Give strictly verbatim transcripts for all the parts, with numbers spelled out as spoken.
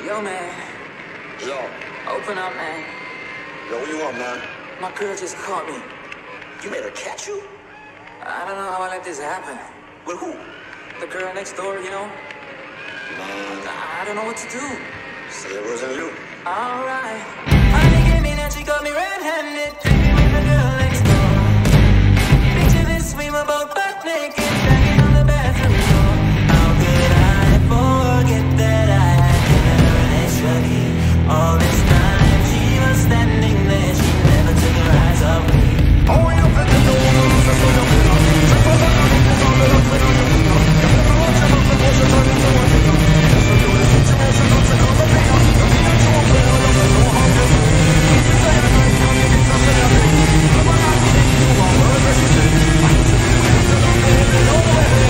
Yo, man. Yo. Open up, man. Yo, what you want, man? My girl just caught me. You made her catch you? I don't know how I let this happen. With who? The girl next door, you know? Man, I don't know what to do. say it wasn't you. Alright. Honey came in and she got me red-handed, creeping with the girl next door. Picture this, we were both butt naked, banging on the bathroom door. How could I forget that I had given her an extra key? All this time she was standing there, she never took her eyes off me. Oh, you forget the woman who's a son of a gun. Check for the gun, you found it up with a gun. You never want your mouth before she turn into a gun. Yes, we do the situation, don't you come up here. You mean that you won't play, you don't know how to do. You say it nice, now you need some therapy. I'm a not think you want words that she said. I used to be with you, baby, no way.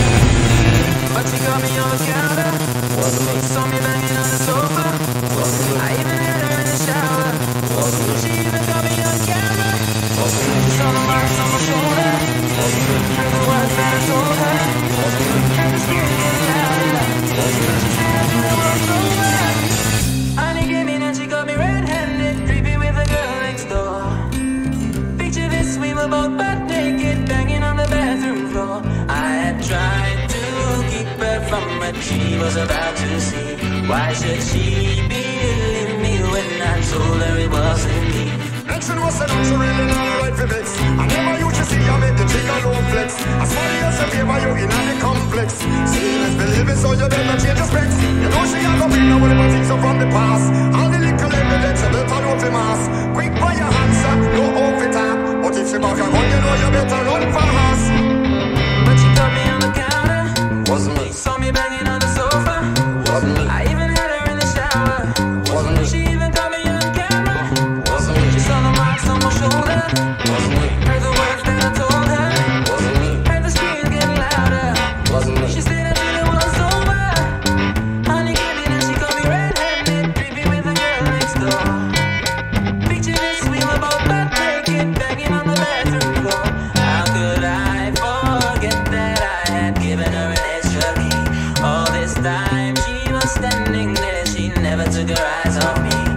But she got me on the counter. Wasn't me. Saw me banging on the sofa. Wasn't me. I even had her in the shower. Wasn't me. She even got me on camera. Wasn't me. Saw the marks on my shoulder. Wasn't me. Heard the words that I told her. Wasn't me. Heard the screams getting louder. Wasn't me. She said after it was over. Honey came in and she got me red-handed, creepy with the girl next door. Picture this, we were both butt naked, banging on the bathroom floor. I had tried to keep her from what she was about to see. Why should she believe me when I told her it wasn't me? Action was said, she really not the right for this. I never used to see you make the chick alone flex. As funny as a favor, you in the complex. See, let's believe it, so you better change your specs. You know she got to be now whatever things are from the past. All the little evidence, you better know the mass. Quick by your hands, no off it up. But if she back a gun, you know you better run fast. But she got me on the counter. Wasn't me. Saw me banging on the sofa. Wasn't me. I even had her in the shower. Wasn't me. She even got me on camera. Wasn't me. She saw the marks on my shoulder. Wasn't me. Heard the words that I told her. Wasn't me. Heard the screams getting louder. Wasn't me. She said until it was over. Honey came in and she got me red-handed, creepy with the girl next door. Picture this, we were both butt naked, banging on the bathroom floor. How could I forget that I had given her an extra key? All this time she was standing there, she never took her eyes off me.